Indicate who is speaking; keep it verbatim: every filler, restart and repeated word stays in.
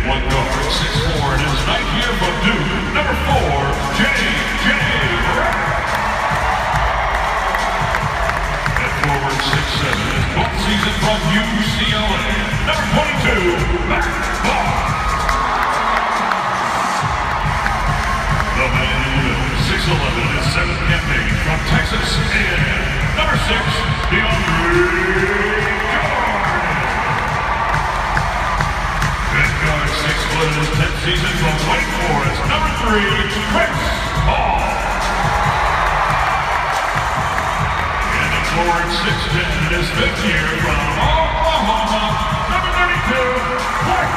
Speaker 1: one guard, six four, in his ninth year from Duke, number four, J J At forward, six seven, in both seasons from U C L A, number twenty-two, Matt Barr. The man in the middle, six eleven, in his seventh campaign from Texas A and M, number six, DeAndre six foot in his tenth season from Wake Forest, number three, Chris Paul. And at forward, six ten in his fifth year from Oklahoma, number thirty-two, Clark.